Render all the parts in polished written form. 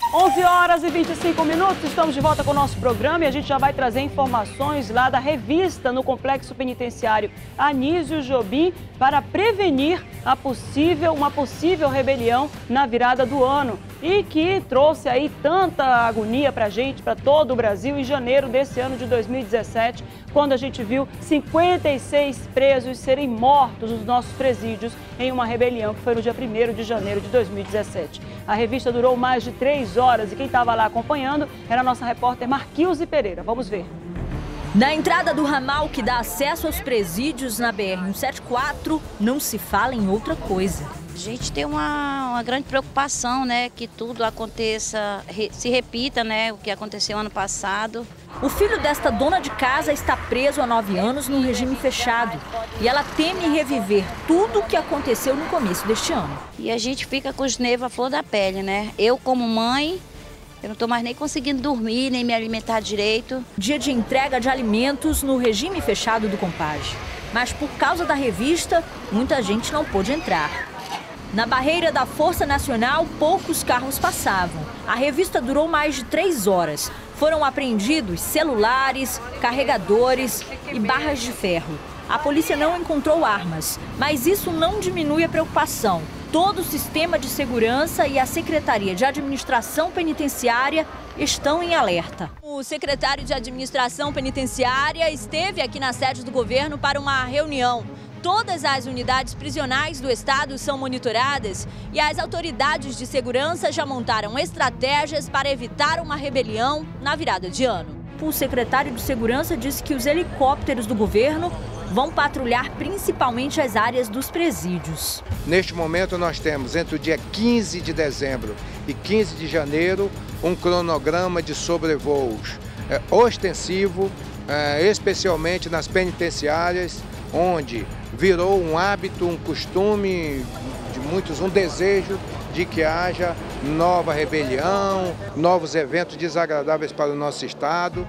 11 horas e 25 minutos, estamos de volta com o nosso programa e a gente já vai trazer informações lá da revista no Complexo Penitenciário Anísio Jobim para prevenir uma possível rebelião na virada do ano e que trouxe aí tanta agonia pra gente, para todo o Brasil, em janeiro desse ano de 2017, quando a gente viu 56 presos serem mortos nos nossos presídios em uma rebelião que foi no dia 1º de janeiro de 2017. A revista durou mais de 3 horas e quem estava lá acompanhando era a nossa repórter Marquilze Pereira. Vamos ver. Na entrada do ramal que dá acesso aos presídios na BR-174, não se fala em outra coisa. A gente tem uma grande preocupação, né, que tudo aconteça, se repita, né, o que aconteceu ano passado. O filho desta dona de casa está preso há 9 anos no regime fechado e ela teme reviver tudo o que aconteceu no começo deste ano. E a gente fica com os nervos à flor da pele, né? Eu como mãe, eu não estou mais nem conseguindo dormir, nem me alimentar direito. Dia de entrega de alimentos no regime fechado do Compage. Mas por causa da revista, muita gente não pôde entrar. Na barreira da Força Nacional, poucos carros passavam. A revista durou mais de 3 horas. Foram apreendidos celulares, carregadores e barras de ferro. A polícia não encontrou armas, mas isso não diminui a preocupação. Todo o sistema de segurança e a Secretaria de Administração Penitenciária estão em alerta. O secretário de Administração Penitenciária esteve aqui na sede do governo para uma reunião. Todas as unidades prisionais do estado são monitoradas e as autoridades de segurança já montaram estratégias para evitar uma rebelião na virada de ano. O secretário de Segurança disse que os helicópteros do governo vão patrulhar principalmente as áreas dos presídios. Neste momento nós temos entre o dia 15 de dezembro e 15 de janeiro um cronograma de sobrevoos ostensivo, especialmente nas penitenciárias, onde virou um hábito, um costume de muitos, um desejo de que haja nova rebelião, novos eventos desagradáveis para o nosso estado.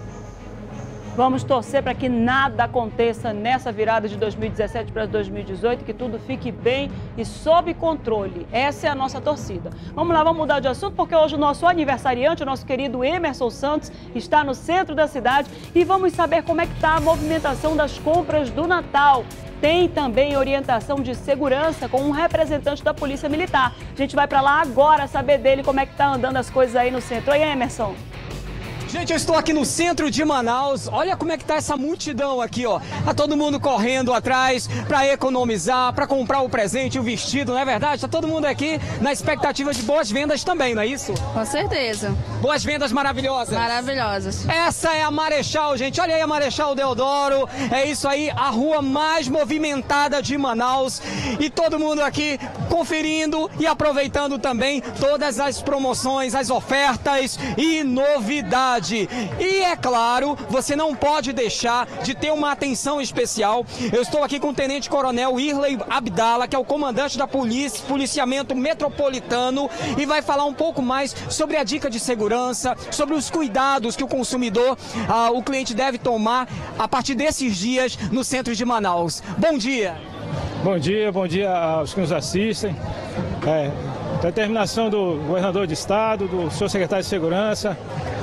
Vamos torcer para que nada aconteça nessa virada de 2017 para 2018, que tudo fique bem e sob controle. Essa é a nossa torcida. Vamos lá, vamos mudar de assunto, porque hoje o nosso aniversariante, o nosso querido Emerson Santos, está no centro da cidade e vamos saber como é que está a movimentação das compras do Natal. Tem também orientação de segurança com um representante da Polícia Militar. A gente vai para lá agora saber dele como é que tá andando as coisas aí no centro. Oi, Emerson. Gente, eu estou aqui no centro de Manaus. Olha como é que tá essa multidão aqui, ó. Tá todo mundo correndo atrás para economizar, para comprar o presente, o vestido, não é verdade? Tá todo mundo aqui na expectativa de boas vendas também, não é isso? Com certeza. Boas vendas maravilhosas. Maravilhosas. Essa é a Marechal, gente. Olha aí a Marechal Deodoro. É isso aí, a rua mais movimentada de Manaus. E todo mundo aqui conferindo e aproveitando também todas as promoções, as ofertas e novidades. E é claro, você não pode deixar de ter uma atenção especial. Eu estou aqui com o Tenente Coronel Irley Abdala, que é o comandante da Policiamento Metropolitano, e vai falar um pouco mais sobre a dica de segurança, sobre os cuidados que o consumidor, o cliente deve tomar a partir desses dias no centro de Manaus. Bom dia! Bom dia aos que nos assistem. Determinação do governador de estado, do senhor secretário de Segurança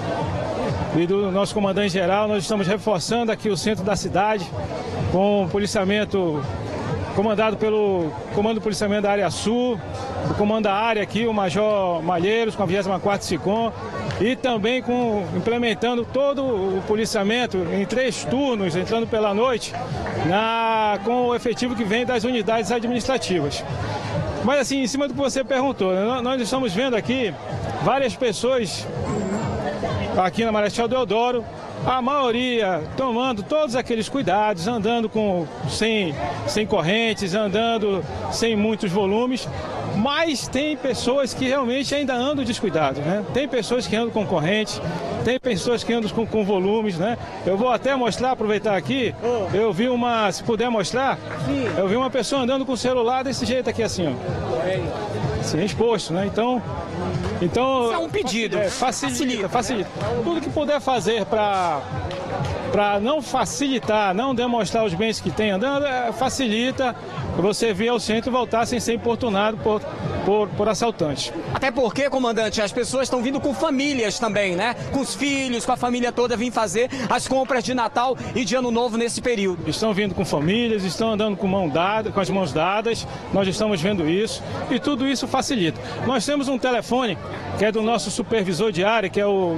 e do nosso comandante-geral, nós estamos reforçando aqui o centro da cidade com o policiamento comandado pelo Comando do Policiamento da Área Sul, o comando da área aqui, o Major Malheiros, com a 24ª SICOM, e também implementando todo o policiamento em 3 turnos, entrando pela noite, com o efetivo que vem das unidades administrativas. Mas assim, em cima do que você perguntou, nós estamos vendo aqui várias pessoas aqui na Marechal Deodoro, a maioria tomando todos aqueles cuidados, andando sem correntes, andando sem muitos volumes, mas tem pessoas que realmente ainda andam descuidados, né? Tem pessoas que andam com corrente, tem pessoas que andam com volumes, né? Eu vou até mostrar, aproveitar aqui, eu vi se puder mostrar, eu vi uma pessoa andando com o celular desse jeito aqui assim, ó. Assim, exposto, né? Então isso é um pedido. Facilita. Tudo que puder fazer para para não facilitar, não demonstrar os bens que tem andando, facilita você vir ao centro e voltar sem ser importunado por assaltantes. Até porque, comandante, as pessoas estão vindo com famílias também, né? Com os filhos, com a família toda, vir fazer as compras de Natal e de Ano Novo nesse período. Estão vindo com famílias, estão andando com as mãos dadas, nós estamos vendo isso e tudo isso facilita. Nós temos um telefone que é do nosso supervisor de área, que é o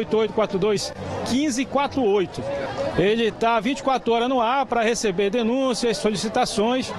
98842-1548. Ele está 24 horas no ar para receber denúncias, solicitações.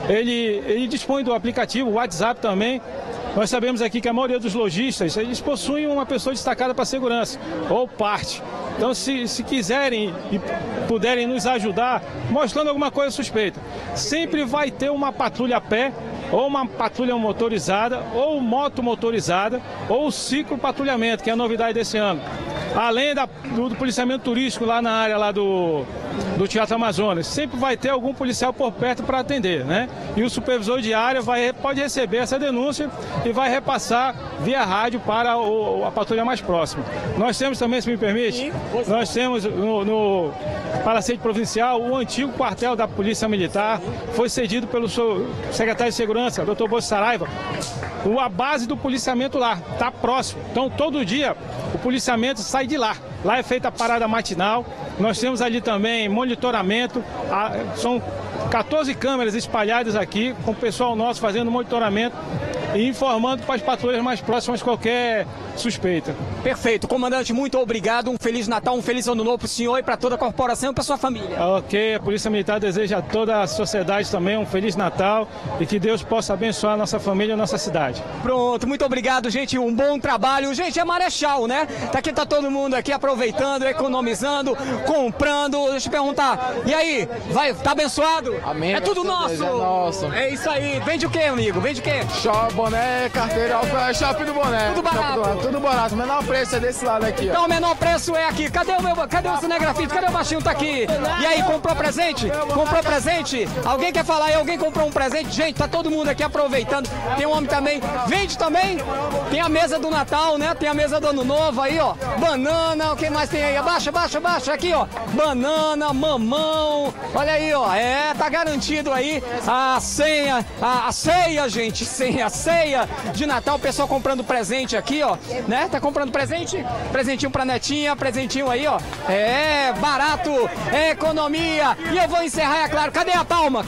Ele dispõe do aplicativo, o WhatsApp também. Nós sabemos aqui que a maioria dos lojistas, eles possuem uma pessoa destacada para segurança, ou parte. Então, se quiserem e puderem nos ajudar, mostrando alguma coisa suspeita, sempre vai ter uma patrulha a pé, ou uma patrulha motorizada, ou moto motorizada, ou ciclo patrulhamento, que é a novidade desse ano. Além do policiamento turístico lá na área lá do Teatro Amazonas, sempre vai ter algum policial por perto para atender, né? E o supervisor de área pode receber essa denúncia e vai repassar via rádio para a patrulha mais próxima. Nós temos também, se me permite, nós temos no Palacete Provincial o antigo quartel da Polícia Militar, foi cedido pelo secretário de Segurança, Dr. Bosso Saraiva. A base do policiamento lá, está próximo. Então, todo dia, o policiamento sai de lá. Lá é feita a parada matinal. Nós temos ali também monitoramento. São 14 câmeras espalhadas aqui, com o pessoal nosso fazendo monitoramento e informando para as patrulhas mais próximas qualquer suspeita. Perfeito. Comandante, muito obrigado. Um Feliz Natal, um Feliz Ano Novo para o senhor e para toda a corporação e para sua família. Ok. A Polícia Militar deseja a toda a sociedade também um Feliz Natal e que Deus possa abençoar a nossa família e a nossa cidade. Pronto. Muito obrigado, gente. Um bom trabalho. Gente, é Marechal, né? Aqui tá todo mundo aqui aproveitando, economizando, comprando. Deixa eu perguntar. E aí? Tá abençoado? Amém. É tudo nosso? É nosso. É isso aí. Vende o quê, amigo? Vende o quê? Boné, carteira, shopping do boné. Tudo barato. Tudo barato. O menor preço é desse lado aqui, ó. Então, o menor preço é aqui. Cadê o cinegrafista? Cadê o baixinho? Tá aqui. E aí, comprou presente? Comprou presente? Alguém quer falar aí? Alguém comprou um presente? Gente, tá todo mundo aqui aproveitando. Tem um homem também. Vende também. Tem a mesa do Natal, né? Tem a mesa do Ano Novo aí, ó. Banana. O que mais tem aí? Abaixa. Aqui, ó. Banana, mamão. Olha aí, ó. Tá garantido aí a ceia, gente. A ceia de Natal. O pessoal comprando presente aqui, ó. Né? Tá comprando presente? Presentinho pra netinha, presentinho aí, ó. Barato, economia. E eu vou encerrar, é claro. Cadê a palma?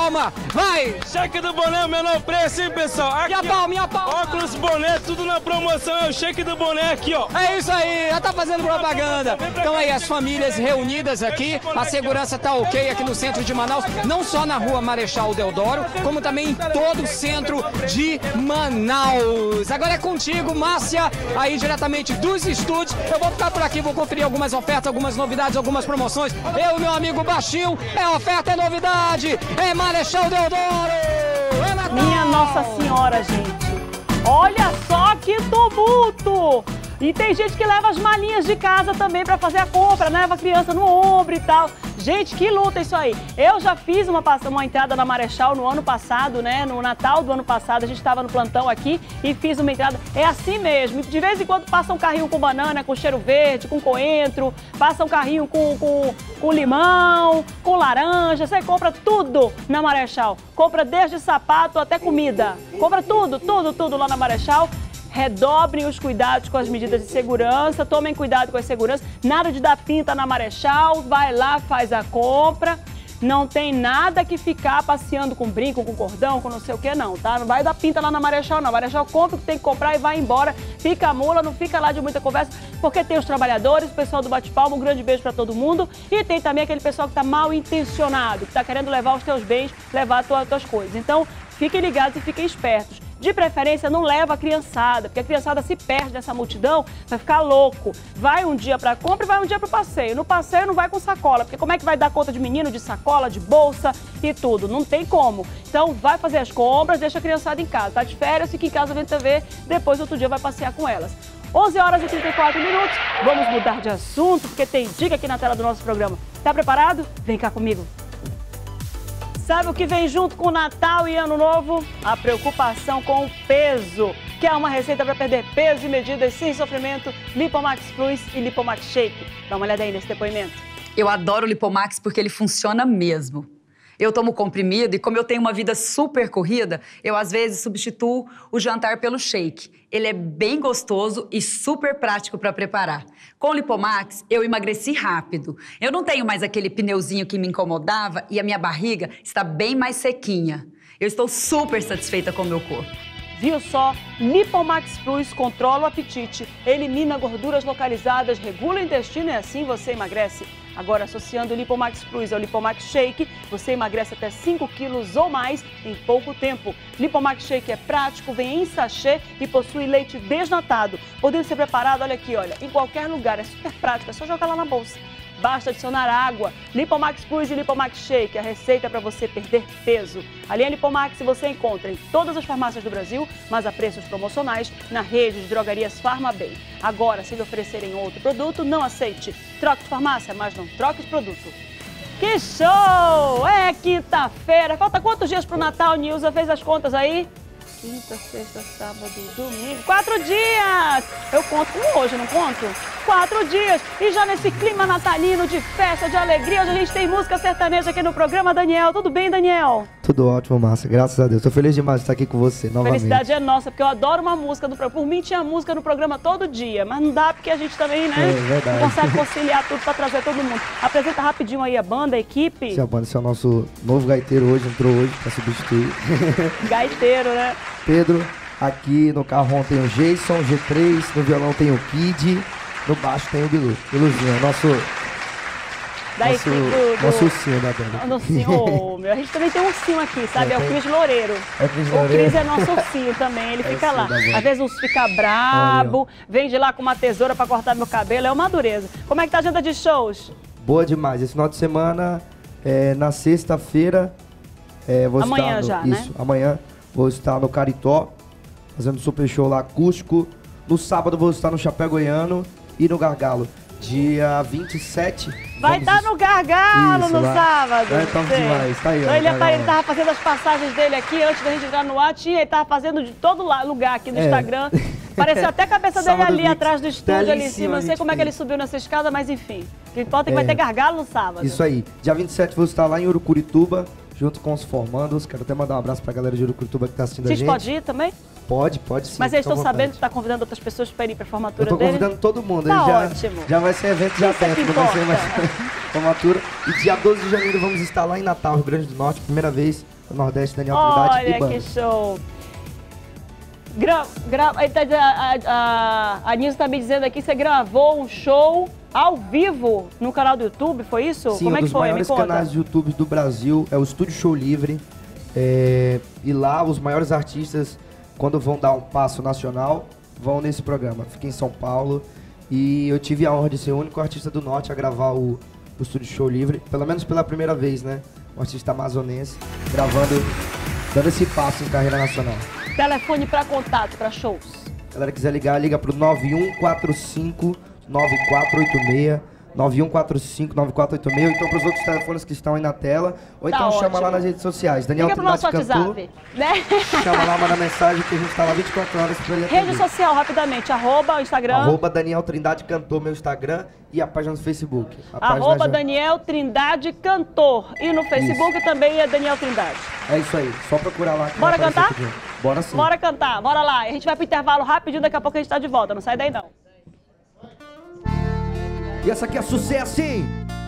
Vai! Cheque do boné, o menor preço, hein, pessoal? Aqui, e a palma? Óculos, boné, tudo na promoção. É o cheque do boné aqui, ó. É isso aí, já tá fazendo propaganda. Então aí, as famílias reunidas aqui. A segurança tá ok aqui no centro de Manaus. Não só na rua Marechal Deodoro, como também em todo o centro de Manaus. Agora é contigo, Márcia, aí diretamente dos estúdios. Eu vou ficar por aqui, vou conferir algumas ofertas, algumas novidades, algumas promoções. Eu e meu amigo Baixinho, oferta, é novidade, é Marechal Deodoro, é Natal. Minha Nossa Senhora, gente. Olha só que tumulto! E tem gente que leva as malinhas de casa também para fazer a compra, né? Leva a criança no ombro e tal. Gente, que luta isso aí. Eu já fiz uma entrada na Marechal no ano passado, né? No Natal do ano passado, a gente estava no plantão aqui e fiz uma entrada. É assim mesmo. De vez em quando passa um carrinho com banana, com cheiro verde, com coentro, passa um carrinho com limão, com laranja. Você compra tudo na Marechal. Compra desde sapato até comida. Compra tudo lá na Marechal. Redobrem os cuidados com as medidas de segurança, tomem cuidado com a segurança, nada de dar pinta na Marechal, vai lá, faz a compra, não tem nada que ficar passeando com brinco, com cordão, com não sei o que não, tá? Não vai dar pinta lá na Marechal não, Marechal compra o que tem que comprar e vai embora, fica a mula, não fica lá de muita conversa, porque tem os trabalhadores, o pessoal do bate-palma, um grande beijo pra todo mundo, e tem também aquele pessoal que tá mal intencionado, que tá querendo levar os teus bens, levar as tuas coisas, então fiquem ligados e fiquem espertos. De preferência, não leva a criançada, porque a criançada se perde nessa multidão, vai ficar louco. Vai um dia para compra e vai um dia para o passeio. No passeio não vai com sacola, porque como é que vai dar conta de menino, de sacola, de bolsa e tudo? Não tem como. Então, vai fazer as compras, deixa a criançada em casa. Tá de férias, fica em casa vendo TV, depois outro dia vai passear com elas. 11 horas e 34 minutos, vamos mudar de assunto, porque tem dica aqui na tela do nosso programa. Tá preparado? Vem cá comigo. Sabe o que vem junto com Natal e Ano Novo? A preocupação com o peso. Quer uma receita para perder peso e medidas sem sofrimento? Lipomax Plus e Lipomax Shake. Dá uma olhada aí nesse depoimento. Eu adoro o Lipomax porque ele funciona mesmo. Eu tomo comprimido e como eu tenho uma vida super corrida, eu às vezes substituo o jantar pelo shake. Ele é bem gostoso e super prático para preparar. Com o Lipomax, eu emagreci rápido. Eu não tenho mais aquele pneuzinho que me incomodava e a minha barriga está bem mais sequinha. Eu estou super satisfeita com o meu corpo. Viu só? Lipomax Plus controla o apetite, elimina gorduras localizadas, regula o intestino e assim você emagrece. Agora, associando o Lipomax Plus ao Lipomax Shake, você emagrece até 5 quilos ou mais em pouco tempo. Lipomax Shake é prático, vem em sachê e possui leite desnatado, podendo ser preparado, olha aqui, olha, em qualquer lugar. É super prático, é só jogar lá na bolsa. Basta adicionar água. Lipomax Plus e Lipomax Shake, a receita para você perder peso. A linha Lipomax você encontra em todas as farmácias do Brasil, mas a preços promocionais na rede de drogarias Farmabem. Agora, se lhe oferecerem outro produto, não aceite. Troque de farmácia, mas não troque de produto. Que show! É quinta-feira. Falta quantos dias para o Natal, Nilza? Fez as contas aí? Quinta, sexta, sábado, domingo. 4 dias! Eu conto como hoje, não conto? 4 dias! E já nesse clima natalino, de festa, de alegria, hoje a gente tem música sertaneja aqui no programa, Daniel. Tudo bem, Daniel? Tudo ótimo, Márcia. Graças a Deus. Tô feliz demais de estar aqui com você novamente. Felicidade é nossa, porque eu adoro uma música do programa. Por mim tinha música no programa todo dia, mas não dá porque a gente também, né? É verdade. Não consegue conciliar tudo pra trazer todo mundo. Apresenta rapidinho aí a banda, a equipe. Esse é o nosso novo gaiteiro hoje, entrou hoje pra substituir. Gaiteiro, né? Pedro, aqui no carro tem o Jason, G3, no violão tem o Kid, no baixo tem o Bilu. Biluzinho, nosso ursinho da banda. Nosso ursinho, meu. A gente também tem um ursinho aqui, sabe? É o Cris Loureiro. É o Cris O Loureiro? Cris é nosso ursinho também, ele fica lá. Às vezes uns fica brabo, vem de lá com uma tesoura pra cortar meu cabelo, é uma dureza. Como é que tá a agenda de shows? Boa demais. Esse final de semana, na sexta-feira, vou amanhã estar já, né? Amanhã vou estar no Caritó, fazendo super show lá acústico. No sábado vou estar no Chapéu Goiano e no Gargalo. Dia 27. Vai estar no Gargalo no sábado. É top demais, tá aí. Ele tava fazendo as passagens dele aqui, antes da gente entrar no ar, ele tava fazendo de todo lugar aqui no Instagram. Parecia até a cabeça dele ali atrás do estúdio, ali em cima. Não sei como é que ele subiu nessa escada, mas enfim. O que importa é que vai ter Gargalo no sábado. Isso aí. Dia 27 vou estar lá em Urucurituba, junto com os formandos. Quero até mandar um abraço pra galera de Urucurituba que tá assistindo a gente. Pode ir também? Pode sim. Mas eles estão sabendo que tá convidando outras pessoas para ir pra formatura dele? Eu tô convidando todo mundo. Tá ótimo. Já vai ser evento já perto, não vai ser mais formatura. E dia 12 de janeiro vamos estar lá em Natal, Rio Grande do Norte, primeira vez no Nordeste, Daniel Trindade e banda. Olha que show. A Nilza tá me dizendo aqui que você gravou um show ao vivo no canal do YouTube, foi isso? Sim, como é que foi? Um dos maiores canais de YouTube do Brasil é o Estúdio Show Livre. E lá os maiores artistas, quando vão dar um passo nacional, vão nesse programa. Fica em São Paulo e eu tive a honra de ser o único artista do Norte a gravar o Estúdio Show Livre, pelo menos pela primeira vez, né? Um artista amazonense gravando, dando esse passo em carreira nacional. Telefone para contato, para shows. Se a galera quiser ligar, liga pro 9145-9486. 9145-9486, então para os outros telefones que estão aí na tela, ou então chama lá nas redes sociais. Daniel Trindade Cantor, né? Chama lá, manda mensagem que a gente tá lá 24 horas para ele atender. Rede social, rapidamente, @ Instagram. @ Daniel Trindade Cantor, meu Instagram, e a página do Facebook. @ Daniel Trindade Cantor. E no Facebook também é Daniel Trindade. É isso aí, só procurar lá. Bora cantar? Bora sim. Bora cantar, bora lá. A gente vai pro intervalo rapidinho, daqui a pouco a gente tá de volta, não sai daí não. E essa aqui é sucesso, hein?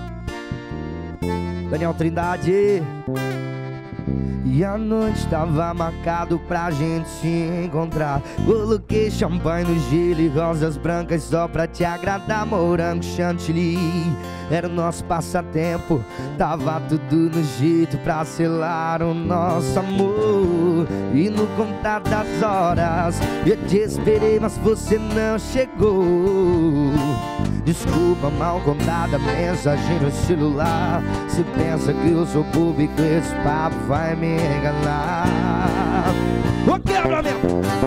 Daniel Trindade. E a noite tava marcado pra gente se encontrar. Coloquei champanhe no gelo e rosas brancas só pra te agradar. Morango chantilly era o nosso passatempo. Tava tudo no jeito pra selar o nosso amor. E no contar das horas eu te esperei, mas você não chegou. Desculpa, mal contada mensagem no celular. Se pensa que eu sou bobo e que esse papo vai me enganar. O quebramento!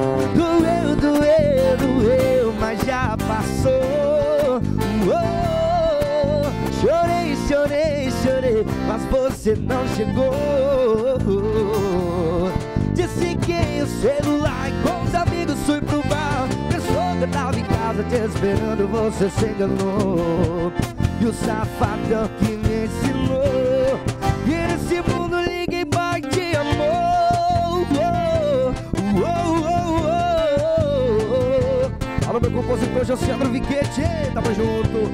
Doeu, mas já passou. Chorei, mas você não chegou. Desliguei o celular e com os amigos fui pro bar. Pensou que eu tava em casa te esperando, você se enganou. E o safadão que me ensinou. E nesse mundo ninguém mais te amou. Alô, meu compositor Josiandro Viquete, tamo junto.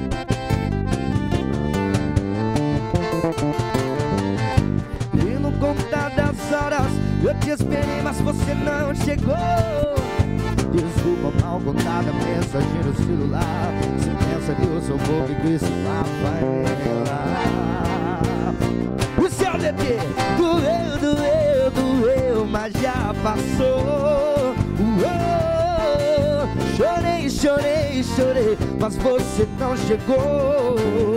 E no contar das horas eu te esperei, mas você não chegou. Desculpa, mal contada mensagem no celular. Você pensa que eu sou bobo e que isso lá vai relar. O seu bebê doeu, doeu, doeu, mas já passou. Chorei, chorei, chorei, mas você não chegou.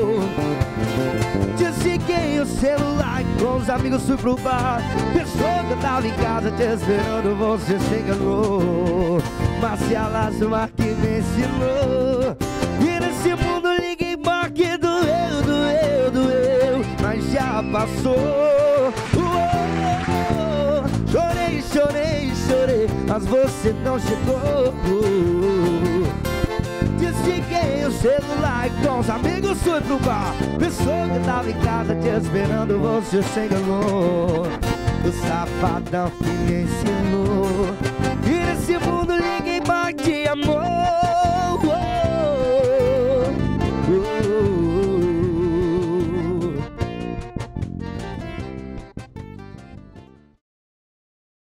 Desliguei o celular e com os amigos fui pro bar. Pensou que eu tava em casa te esperando, você se enganou. Mas se alasma que me ensinou. E nesse mundo ninguém mais que doeu, doeu, doeu, mas já passou. Chorei, chorei, chorei, mas você não chegou. Desliguei o celular e com os amigos fui pro bar. Pensou que eu tava em casa te esperando, você se enganou. O safadão que me ensinou.